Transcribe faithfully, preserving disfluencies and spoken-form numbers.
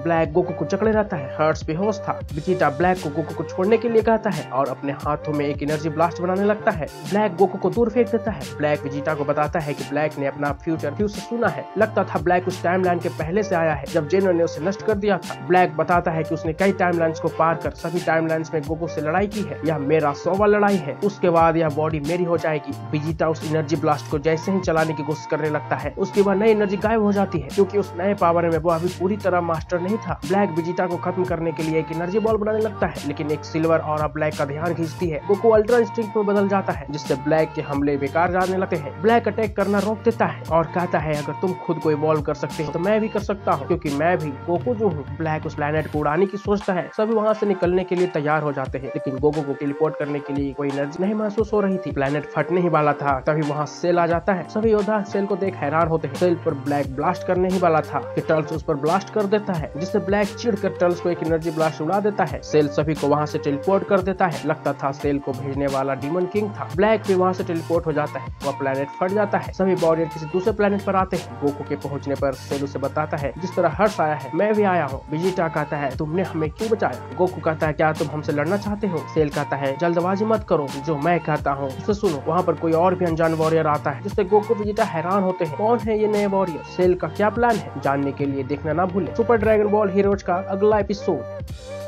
Black Goku को जकड़े रहता है। हर्ट्स बेहोश था। विजिटा ब्लैक को गोकू को छोड़ने के लिए कहता है और अपने हाथों में एक एनर्जी ब्लास्ट बनाने लगता है। ब्लैक गोकू को दूर फेंक देता है। ब्लैक विजिटा को बताता है कि ब्लैक ने अपना फ्यूचर फ्यूज से सुना है। लगता था ब्लैक उस टाइमलाइन के पहले से आया है जब जेनर ने उसे नष्ट कर दिया था। ब्लैक बताता है कि उसने कई टाइमलाइंस को पार कर सभी टाइमलाइंस में गोकू से लड़ाई की है। यह मेरा सौवा लड़ाई है। उसके बाद यह बॉडी मेरी हो जाएगी। विजिटा उस एनर्जी ब्लास्ट को जैसे ही चलाने की कोशिश करने लगता है उसके बाद नई एनर्जी गायब हो जाती है क्योंकि उस नए पावर में वो अभी पूरी तरह मास्टर नहीं था। ब्लैक विजिटा को खत्म करने के लिए एक एनर्जी बॉल बनाने लगता है लेकिन एक सिल्वर और ब्लैक का ध्यान खींचती है। गोकू अल्ट्रा इंस्टिंक्ट में बदल जाता है जिससे ब्लैक के हमले बेकार जाने लगते हैं। ब्लैक अटैक करना रोक देता है और कहता है अगर तुम खुद को इवॉल्व कर सकते हो तो मैं भी कर सकता हूँ क्योंकि मैं भी गोकू जो हूँ। ब्लैक उस प्लेनेट को उड़ाने की सोचता है। सभी वहाँ से निकलने के लिए तैयार हो जाते हैं लेकिन गोकू को टेलीपोर्ट करने के लिए कोई एनर्जी नहीं महसूस हो रही थी। प्लेनेट फटने ही वाला था तभी वहाँ सेल आ जाता है। सभी योद्धा सेल को देख हैरान होते हैं। सेल पर ब्लैक ब्लास्ट करने ही वाला था कि टर्ल्स उस पर ब्लास्ट कर देता है जिससे ब्लैक चिढ़कर टर्ल्स को एक एनर्जी ब्लास्ट उड़ा देता है। सेल सभी को वहाँ से टेलीपोर्ट कर देता है। लगता था सेल को भेजने वाला डीमन किंग था। ब्लैक भी वहाँ से टेलीपोर्ट हो जाता है। वह प्लेनेट फट जाता है। सभी वॉरियर किसी दूसरे प्लेनेट पर आते हैं। गोकू के पहुंचने पर सेल उसे बताता है जिस तरह हर्ष आया है मैं भी आया हूँ। विजिटा कहता है तुमने हमें क्यों बचाया। गोकू कहता है क्या तुम हमसे लड़ना चाहते हो। सेल कहता है जल्दबाजी मत करो जो मैं कहता हूँ उसे सुनो। वहाँ पर कोई और भी अनजान वॉरियर आता है जिससे गोकू विजिटा हैरान होते हैं कौन है ये नए वॉरियर। सेल का क्या प्लान है जानने के लिए देखना ना भूले सुपर ड्रैगन बॉल हीरोज का अगला एपिसोड।